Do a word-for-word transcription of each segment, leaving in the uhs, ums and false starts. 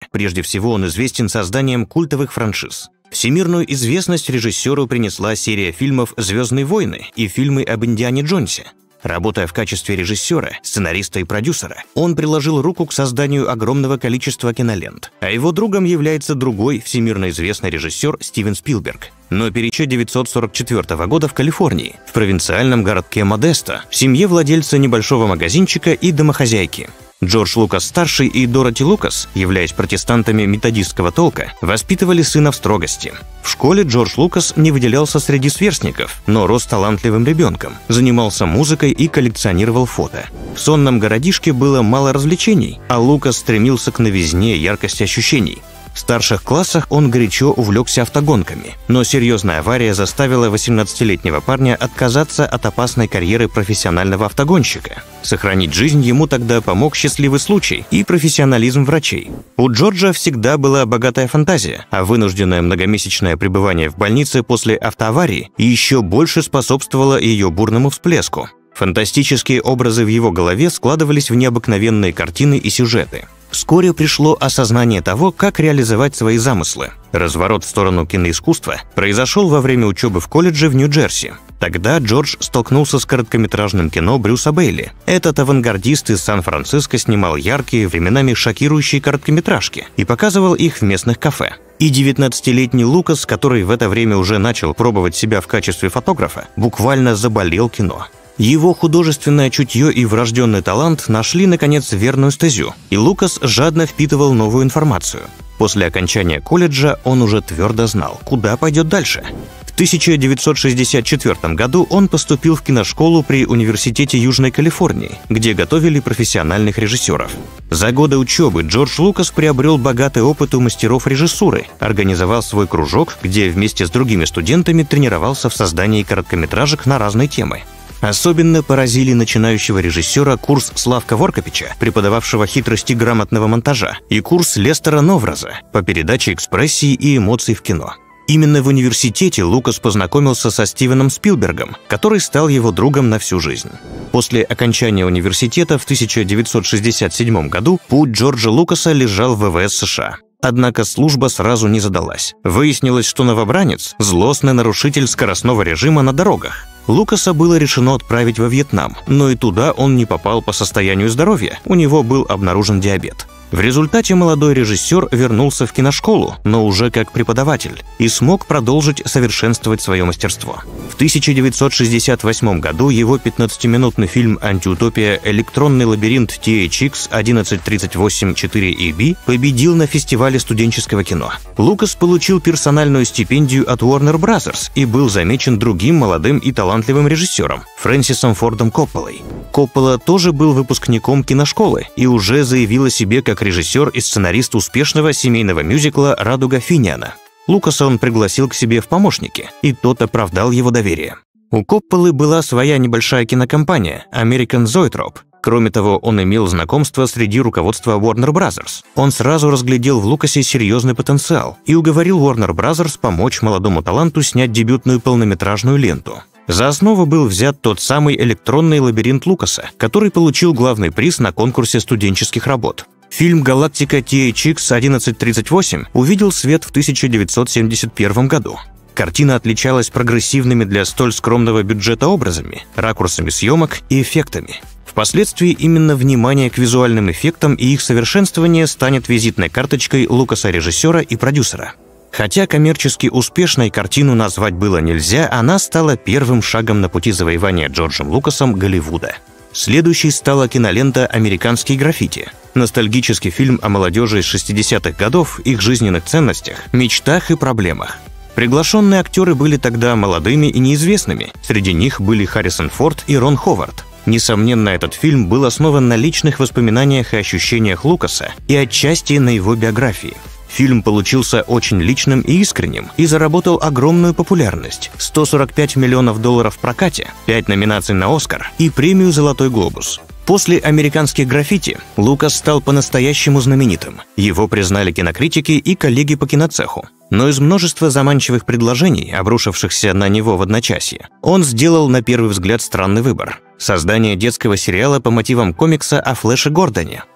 Прежде всего он известен созданием культовых франшиз. Всемирную известность режиссеру принесла серия фильмов «Звездные войны» и фильмы об Индиане Джонсе. Работая в качестве режиссера, сценариста и продюсера, он приложил руку к созданию огромного количества кинолент, а его другом является другой всемирно известный режиссер Стивен Спилберг. Но перед тысяча девятьсот сорок четвёртого года в Калифорнии, в провинциальном городке Модесто, в семье владельца небольшого магазинчика и домохозяйки. Джордж Лукас-старший и Дороти Лукас, являясь протестантами методистского толка, воспитывали сына в строгости. В школе Джордж Лукас не выделялся среди сверстников, но рос талантливым ребенком, занимался музыкой и коллекционировал фото. В сонном городишке было мало развлечений, а Лукас стремился к новизне и яркости ощущений. В старших классах он горячо увлекся автогонками, но серьезная авария заставила восемнадцатилетнего парня отказаться от опасной карьеры профессионального автогонщика. Сохранить жизнь ему тогда помог счастливый случай и профессионализм врачей. У Джорджа всегда была богатая фантазия, а вынужденное многомесячное пребывание в больнице после автоаварии еще больше способствовало ее бурному всплеску. Фантастические образы в его голове складывались в необыкновенные картины и сюжеты. Вскоре пришло осознание того, как реализовать свои замыслы. Разворот в сторону киноискусства произошел во время учебы в колледже в Нью-Джерси. Тогда Джордж столкнулся с короткометражным кино Брюса Бейли. Этот авангардист из Сан-Франциско снимал яркие, временами шокирующие короткометражки и показывал их в местных кафе. И девятнадцатилетний Лукас, который в это время уже начал пробовать себя в качестве фотографа, буквально заболел кино. Его художественное чутье и врожденный талант нашли, наконец, верную стезю, и Лукас жадно впитывал новую информацию. После окончания колледжа он уже твердо знал, куда пойдет дальше. В тысяча девятьсот шестьдесят четвёртом году он поступил в киношколу при Университете Южной Калифорнии, где готовили профессиональных режиссеров. За годы учебы Джордж Лукас приобрел богатый опыт у мастеров режиссуры, организовал свой кружок, где вместе с другими студентами тренировался в создании короткометражек на разные темы. Особенно поразили начинающего режиссера курс Славка Воркопича, преподававшего хитрости грамотного монтажа, и курс Лестера Новраза по передаче экспрессии и эмоций в кино. Именно в университете Лукас познакомился со Стивеном Спилбергом, который стал его другом на всю жизнь. После окончания университета в тысяча девятьсот шестьдесят седьмом году путь Джорджа Лукаса лежал в ВВС США. Однако служба сразу не задалась. Выяснилось, что новобранец – злостный нарушитель скоростного режима на дорогах. Лукаса было решено отправить во Вьетнам, но и туда он не попал по состоянию здоровья, у него был обнаружен диабет. В результате молодой режиссер вернулся в киношколу, но уже как преподаватель, и смог продолжить совершенствовать свое мастерство. В тысяча девятьсот шестьдесят восьмом году его пятнадцатиминутный фильм «Антиутопия. Электронный лабиринт ти эйч икс одиннадцать тридцать восемь четыре и би» победил на фестивале студенческого кино. Лукас получил персональную стипендию от Warner Brothers и был замечен другим молодым и талантливым режиссером Фрэнсисом Фордом Копполой. Коппола тоже был выпускником киношколы и уже заявил о себе как режиссер и сценарист успешного семейного мюзикла «Радуга Финиана». Лукаса он пригласил к себе в помощники, и тот оправдал его доверие. У Копполы была своя небольшая кинокомпания American Zoetrope. Кроме того, он имел знакомство среди руководства Warner Brothers. Он сразу разглядел в Лукасе серьезный потенциал и уговорил Warner Brothers помочь молодому таланту снять дебютную полнометражную ленту. За основу был взят тот самый электронный лабиринт Лукаса, который получил главный приз на конкурсе студенческих работ. Фильм «Галактика ти эйч икс одиннадцать тридцать восемь» увидел свет в тысяча девятьсот семьдесят первом году. Картина отличалась прогрессивными для столь скромного бюджета образами, ракурсами съемок и эффектами. Впоследствии именно внимание к визуальным эффектам и их совершенствование станет визитной карточкой Лукаса-режиссера и продюсера. Хотя коммерчески успешной картину назвать было нельзя, она стала первым шагом на пути завоевания Джорджем Лукасом Голливуда. Следующей стала кинолента «Американские граффити». Ностальгический фильм о молодежи из шестидесятых годов, их жизненных ценностях, мечтах и проблемах. Приглашенные актеры были тогда молодыми и неизвестными. Среди них были Харрисон Форд и Рон Ховард. Несомненно, этот фильм был основан на личных воспоминаниях и ощущениях Лукаса и отчасти на его биографии. Фильм получился очень личным и искренним и заработал огромную популярность – сто сорок пять миллионов долларов в прокате, пять номинаций на «Оскар» и премию «Золотой глобус». После «Американских граффити» Лукас стал по-настоящему знаменитым. Его признали кинокритики и коллеги по киноцеху. Но из множества заманчивых предложений, обрушившихся на него в одночасье, он сделал на первый взгляд странный выбор – создание детского сериала по мотивам комикса о Флэше Гордоне.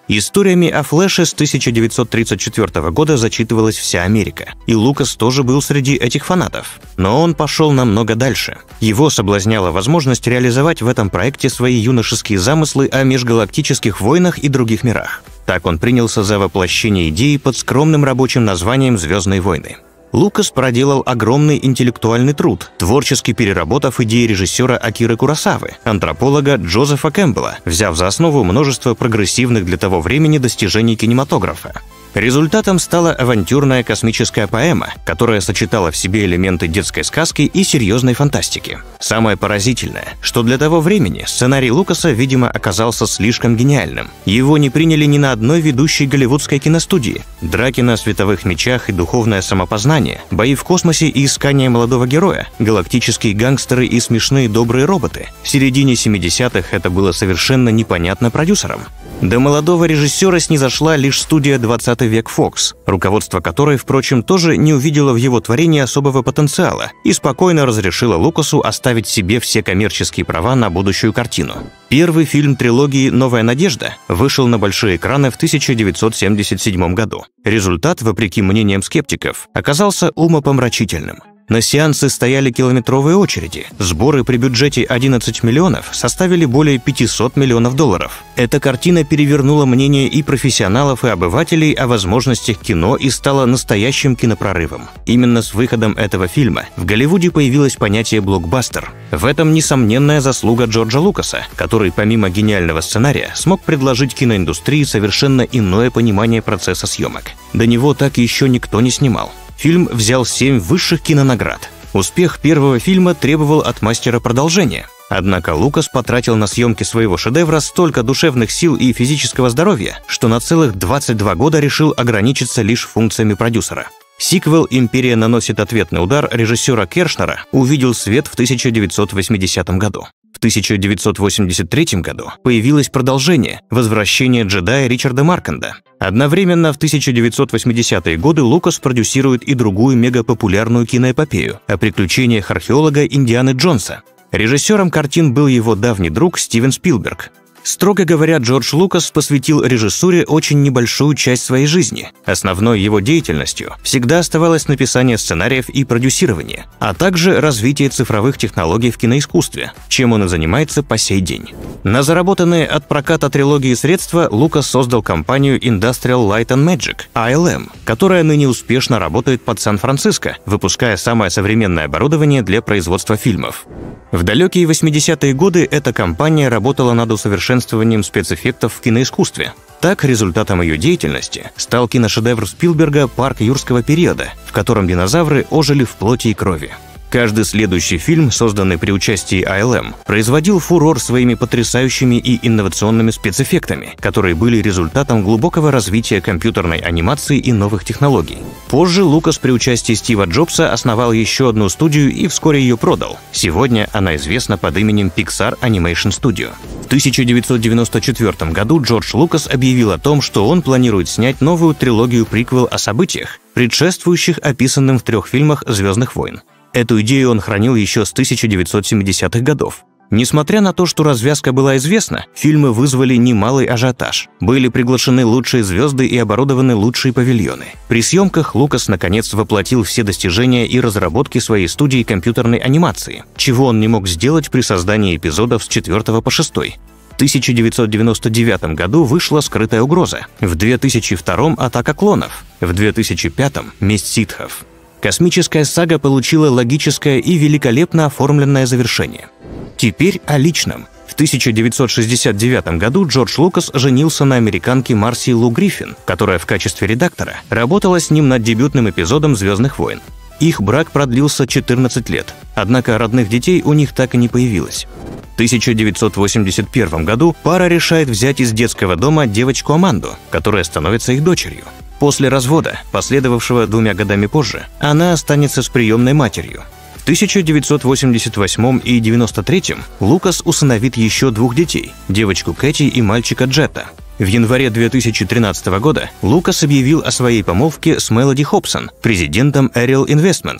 Историями о Флэше с тысяча девятьсот тридцать четвёртого года зачитывалась вся Америка, и Лукас тоже был среди этих фанатов. Но он пошел намного дальше. Его соблазняла возможность реализовать в этом проекте свои юношеские замыслы о межгалактических войнах и других мирах. Так он принялся за воплощение идеи под скромным рабочим названием «Звездные войны». Лукас проделал огромный интеллектуальный труд, творчески переработав идеи режиссера Акиры Куросавы, антрополога Джозефа Кэмпбелла, взяв за основу множество прогрессивных для того времени достижений кинематографа. Результатом стала авантюрная космическая поэма, которая сочетала в себе элементы детской сказки и серьезной фантастики. Самое поразительное, что для того времени сценарий Лукаса, видимо, оказался слишком гениальным. Его не приняли ни на одной ведущей голливудской киностудии. Драки на световых мечах и духовное самопознание, бои в космосе и искание молодого героя, галактические гангстеры и смешные добрые роботы. В середине семидесятых это было совершенно непонятно продюсерам. До молодого режиссера снизошла лишь студия «двадцатый век Фокс», руководство которой, впрочем, тоже не увидело в его творении особого потенциала и спокойно разрешило Лукасу оставить себе все коммерческие права на будущую картину. Первый фильм трилогии «Новая надежда» вышел на большие экраны в тысяча девятьсот семьдесят седьмом году. Результат, вопреки мнениям скептиков, оказался умопомрачительным. На сеансы стояли километровые очереди. Сборы при бюджете одиннадцать миллионов составили более пятисот миллионов долларов. Эта картина перевернула мнение и профессионалов, и обывателей о возможностях кино и стала настоящим кинопрорывом. Именно с выходом этого фильма в Голливуде появилось понятие «блокбастер». В этом несомненная заслуга Джорджа Лукаса, который помимо гениального сценария смог предложить киноиндустрии совершенно иное понимание процесса съемок. До него так еще никто не снимал. Фильм взял семь высших кинонаград. Успех первого фильма требовал от мастера продолжения. Однако Лукас потратил на съемки своего шедевра столько душевных сил и физического здоровья, что на целых двадцать два года решил ограничиться лишь функциями продюсера. Сиквел «Империя наносит ответный удар» режиссера Кершнера увидел свет в тысяча девятьсот восьмидесятом году. В тысяча девятьсот восемьдесят третьем году появилось продолжение «Возвращение джедая» Ричарда Марканда. Одновременно в тысяча девятьсот восьмидесятые годы Лукас продюсирует и другую мегапопулярную киноэпопею о приключениях археолога Индианы Джонса. Режиссером картин был его давний друг Стивен Спилберг. Строго говоря, Джордж Лукас посвятил режиссуре очень небольшую часть своей жизни. Основной его деятельностью всегда оставалось написание сценариев и продюсирование, а также развитие цифровых технологий в киноискусстве, чем он и занимается по сей день. На заработанные от проката трилогии средства Лукас создал компанию Industrial Light and Magic, ай эл эм, которая ныне успешно работает под Сан-Франциско, выпуская самое современное оборудование для производства фильмов. В далекие восьмидесятые годы эта компания работала над усовершенствованием спецэффектов в киноискусстве. Так, результатом ее деятельности стал киношедевр Спилберга «Парк юрского периода», в котором динозавры ожили в плоти и крови. Каждый следующий фильм, созданный при участии ай эл эм, производил фурор своими потрясающими и инновационными спецэффектами, которые были результатом глубокого развития компьютерной анимации и новых технологий. Позже Лукас при участии Стива Джобса основал еще одну студию и вскоре ее продал. Сегодня она известна под именем Pixar Animation Studio. В тысяча девятьсот девяносто четвёртом году Джордж Лукас объявил о том, что он планирует снять новую трилогию-приквел о событиях, предшествующих описанным в трех фильмах «Звездных войн». Эту идею он хранил еще с тысяча девятьсот семидесятых годов. Несмотря на то, что развязка была известна, фильмы вызвали немалый ажиотаж. Были приглашены лучшие звезды и оборудованы лучшие павильоны. При съемках Лукас наконец воплотил все достижения и разработки своей студии компьютерной анимации, чего он не мог сделать при создании эпизодов с четвёртого по шестой. В тысяча девятьсот девяносто девятом году вышла «Скрытая угроза», в две тысячи втором «Атака клонов», в две тысячи пятом «Месть ситхов». Космическая сага получила логическое и великолепно оформленное завершение. Теперь о личном. В тысяча девятьсот шестьдесят девятом году Джордж Лукас женился на американке Марси Лу Гриффин, которая в качестве редактора работала с ним над дебютным эпизодом «Звездных войн». Их брак продлился четырнадцать лет, однако родных детей у них так и не появилось. В тысяча девятьсот восемьдесят первом году пара решает взять из детского дома девочку Аманду, которая становится их дочерью. После развода, последовавшего двумя годами позже, она останется с приемной матерью. В тысяча девятьсот восемьдесят восьмом и девяносто третьем Лукас усыновит еще двух детей – девочку Кэти и мальчика Джета. В январе две тысячи тринадцатого года Лукас объявил о своей помолвке с Мелоди Хобсон, президентом Ariel Investments.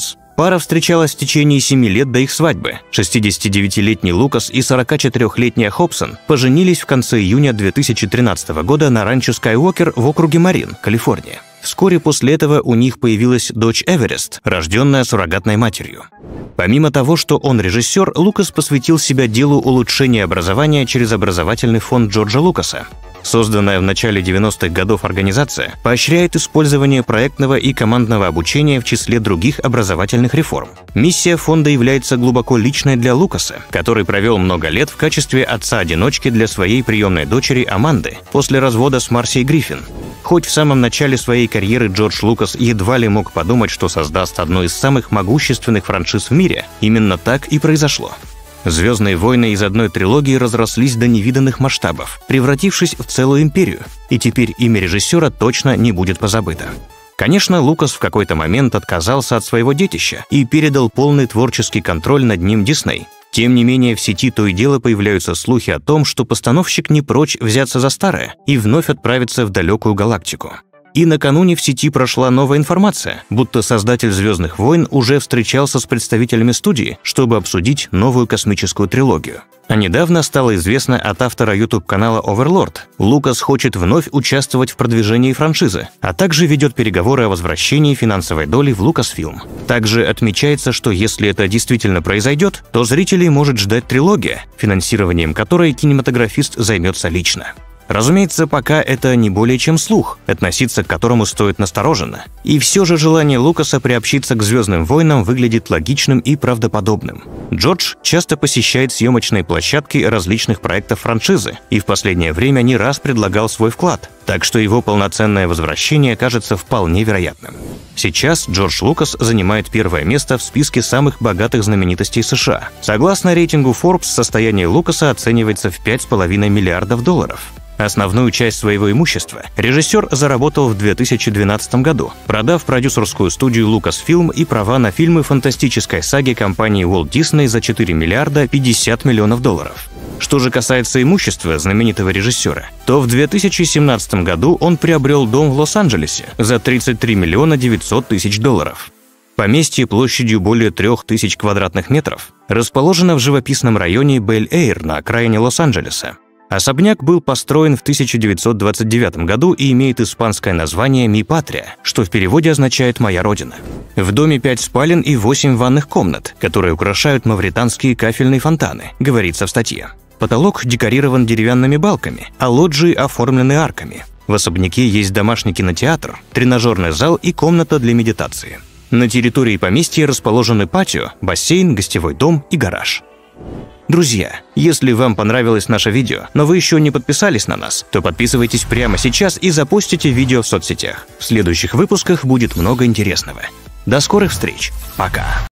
Пара встречалась в течение семи лет до их свадьбы. шестидесятидевятилетний Лукас и сорокачетырёхлетняя Хобсон поженились в конце июня две тысячи тринадцатого года на ранчо Скайуокер в округе Марин, Калифорния. Вскоре после этого у них появилась дочь Эверест, рожденная суррогатной матерью. Помимо того, что он режиссер, Лукас посвятил себя делу улучшения образования через образовательный фонд Джорджа Лукаса. Созданная в начале девяностых годов организация поощряет использование проектного и командного обучения в числе других образовательных реформ. Миссия фонда является глубоко личной для Лукаса, который провел много лет в качестве отца-одиночки для своей приемной дочери Аманды после развода с Марсией Гриффин. Хоть в самом начале своей карьеры Джордж Лукас едва ли мог подумать, что создаст одну из самых могущественных франшиз в мире, именно так и произошло. «Звездные войны» из одной трилогии разрослись до невиданных масштабов, превратившись в целую империю, и теперь имя режиссера точно не будет позабыто. Конечно, Лукас в какой-то момент отказался от своего детища и передал полный творческий контроль над ним Дисней. Тем не менее, в сети то и дело появляются слухи о том, что постановщик не прочь взяться за старое и вновь отправиться в далекую галактику. И накануне в сети прошла новая информация, будто создатель «Звездных войн» уже встречался с представителями студии, чтобы обсудить новую космическую трилогию. А недавно стало известно от автора YouTube-канала Overlord. Лукас хочет вновь участвовать в продвижении франшизы, а также ведет переговоры о возвращении финансовой доли в Lucasfilm. Также отмечается, что если это действительно произойдет, то зрителей может ждать трилогия, финансированием которой кинематографист займется лично. Разумеется, пока это не более чем слух, относиться к которому стоит настороженно. И все же желание Лукаса приобщиться к «Звездным войнам» выглядит логичным и правдоподобным. Джордж часто посещает съемочные площадки различных проектов франшизы и в последнее время не раз предлагал свой вклад, так что его полноценное возвращение кажется вполне вероятным. Сейчас Джордж Лукас занимает первое место в списке самых богатых знаменитостей США. Согласно рейтингу Forbes, состояние Лукаса оценивается в пять с половиной миллиардов долларов. Основную часть своего имущества режиссер заработал в две тысячи двенадцатом году, продав продюсерскую студию Lucasfilm и права на фильмы фантастической саги компании Walt Disney за четыре миллиарда пятьдесят миллионов долларов. Что же касается имущества знаменитого режиссера, то в две тысячи семнадцатом году он приобрел дом в Лос-Анджелесе за тридцать три миллиона девятьсот тысяч долларов. Поместье площадью более трех тысяч квадратных метров расположено в живописном районе Бель-Эйр на окраине Лос-Анджелеса. Особняк был построен в тысяча девятьсот двадцать девятом году и имеет испанское название «Ми Патрия», что в переводе означает «моя родина». В доме пять спален и восемь ванных комнат, которые украшают мавританские кафельные фонтаны, говорится в статье. Потолок декорирован деревянными балками, а лоджии оформлены арками. В особняке есть домашний кинотеатр, тренажерный зал и комната для медитации. На территории поместья расположены патио, бассейн, гостевой дом и гараж. Друзья, если вам понравилось наше видео, но вы еще не подписались на нас, то подписывайтесь прямо сейчас и запустите видео в соцсетях. В следующих выпусках будет много интересного. До скорых встреч. Пока.